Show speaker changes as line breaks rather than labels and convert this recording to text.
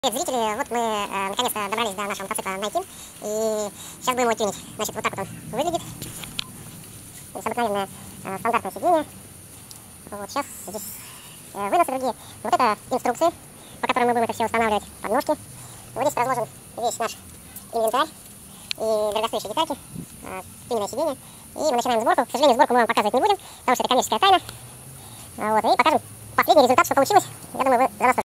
Привет, зрители, вот мы наконец-то добрались до нашего мотоцикла Nike, и сейчас будем его тюнить. Значит, вот так вот он выглядит. Здесь обыкновенное стандартное сиденье. Вот сейчас здесь выносы другие. Вот это инструкции, по которым мы будем это все устанавливать, подножки. Вот здесь разложен весь наш инвентарь и дорогостоящие детальки, тюненное сиденье. И мы начинаем сборку. К сожалению, сборку мы вам показывать не будем, потому что это коммерческая тайна. Вот, и покажем последний результат, что получилось. Я думаю, вы за восторг.